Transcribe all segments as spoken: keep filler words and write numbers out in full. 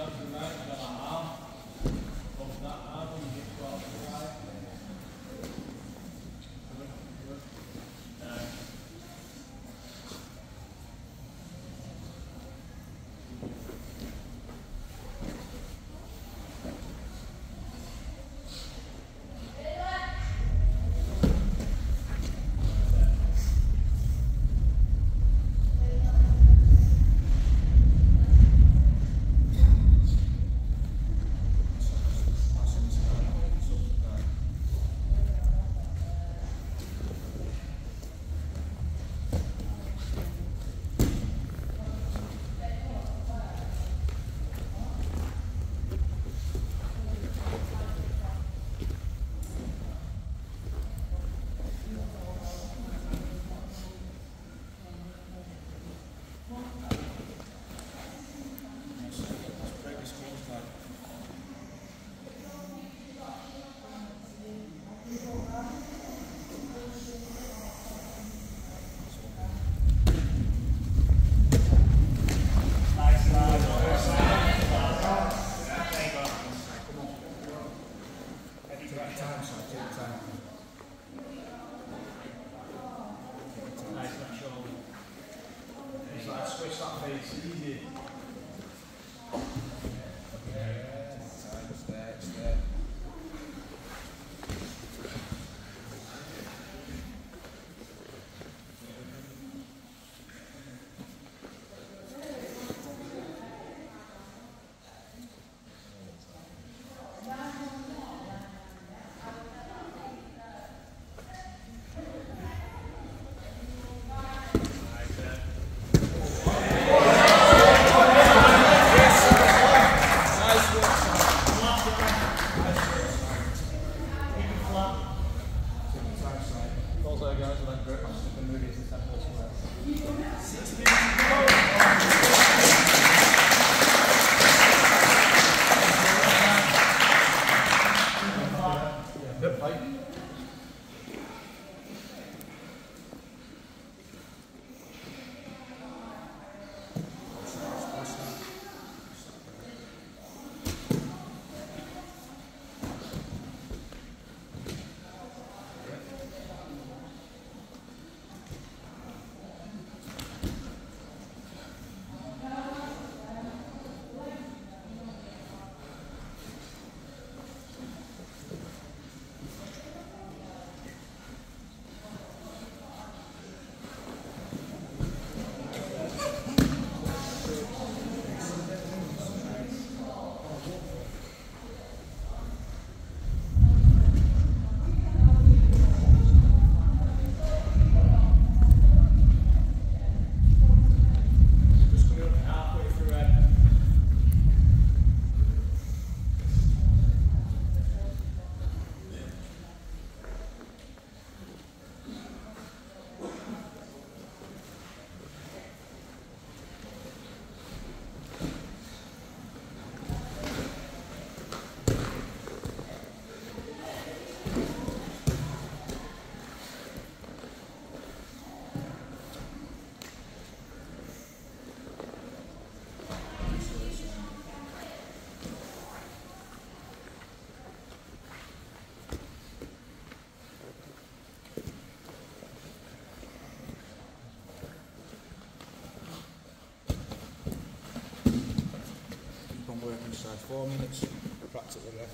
Inside four minutes, practically left.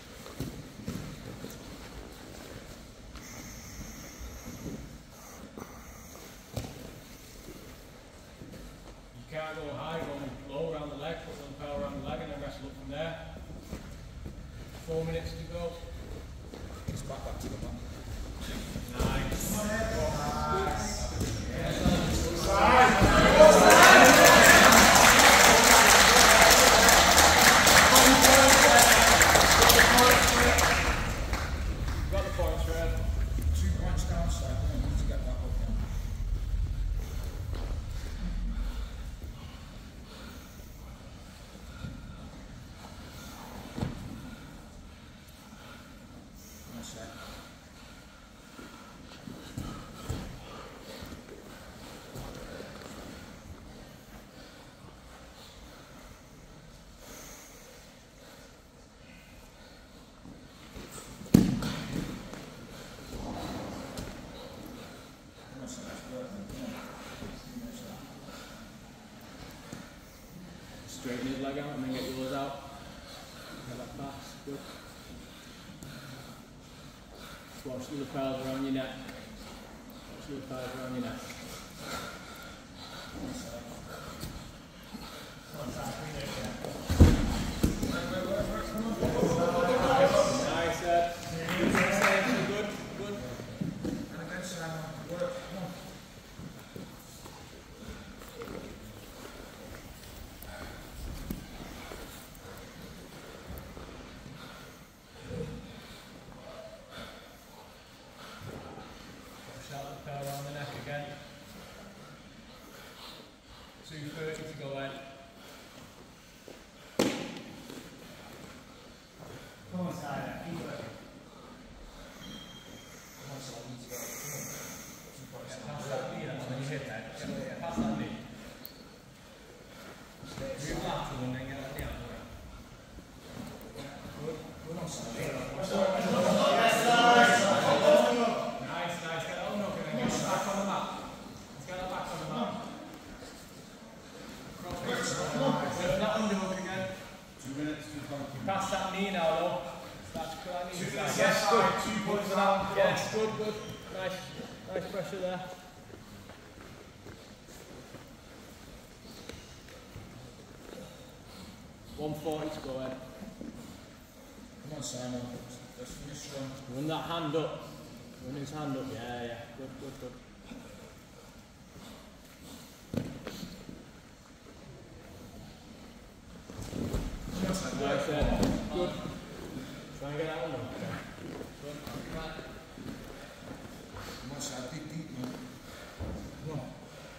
You can't go high, go low around the leg, put some power around the leg and then wrestle up from there. Four minutes to go. It's back back to the mat. Nice. Nice. Straighten his leg out and then get yours out. Get that pass, good. Watch the lapels around your neck. Watch the lapels around your neck. Nice, Ed. Good, good. And again, Simon, work. Come on. Shout the power around the neck again. two thirty to go in. Come on, Simon. Keep working. Come on, Simon, you need to go. Come on. Yeah, pass that knee, that's when you hit that. Yeah, pass that knee. Move lateral and then get that knee out of the way. Good. Come on, Simon. Nice, nice. Get that unhook and then get it back on the mat. Let's get that back on the mat. There's that underhook again. Two minutes, two funky. Pass that knee now, though. Start to climb Two inside. minutes, Yes, good. two Good points for out. that. Yes, good, good. Nice, nice pressure there. one forty to go in. Come on, Simon. Let's finish strong. Run that hand up. Run his hand up. Yeah, yeah. Good, good, good. Come on, Simon. Nice there. Good. Try and get that one. Okay. Good. Right. Come on, Simon. Deep, deep, man. Come on.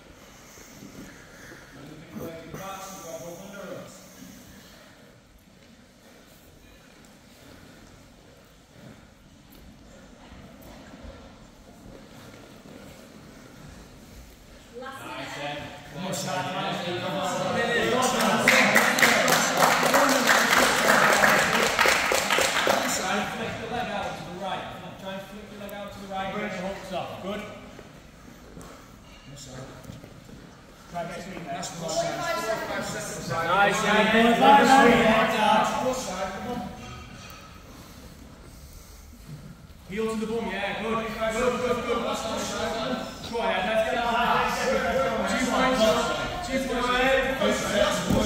Nice there. Come on, Simon. Flick the leg out to the right. Try and flick the leg out to the right and get the hooks up. Good. Come on, Simon. Try and get sweet there. That's more Simon. Forty-five seconds, Simon. Nice, yeah. Come on, Good. Simon. Come on, Simon. Come on. Heel to the bum, yeah, good. Good, good, good. That's nice, Simon. Go ahead, let's get that high. Two points. Two points.